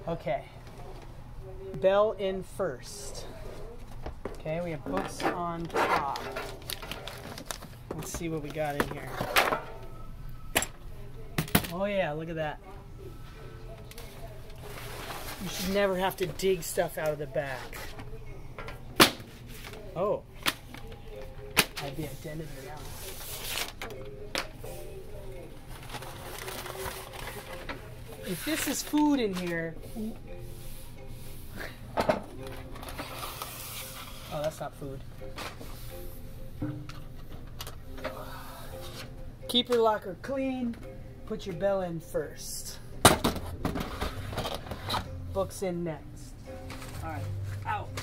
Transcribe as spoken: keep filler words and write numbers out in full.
Okay. Bell in first. Okay, we have books on top. Let's see what we got in here. Oh yeah, look at that. You should never have to dig stuff out of the back. Oh. I'd be identity now. If this is food in here... Oh, that's not food. Keep your locker clean. Put your bell in first. Books in next. Alright, out.